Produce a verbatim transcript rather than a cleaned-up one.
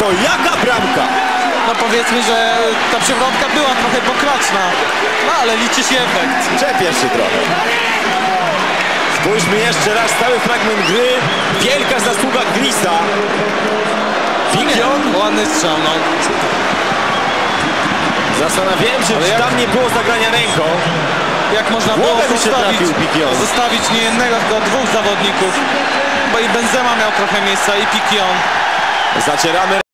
No jaka bramka! No powiedzmy, że ta przewrotka była trochę pokraczna, no ale liczy się efekt. Czepiesz się trochę. Spójrzmy jeszcze raz, stały fragment gry. Wielka zasługa Glisa. Fikion. Ładny strzał, no. Zastanawiałem się, czy jak... tam nie było zagrania ręką. Jak można było zostawić, zostawić nie jednego, tylko dwóch zawodników. Bo i Benzema miał trochę miejsca, i Piquion. Zacieramy.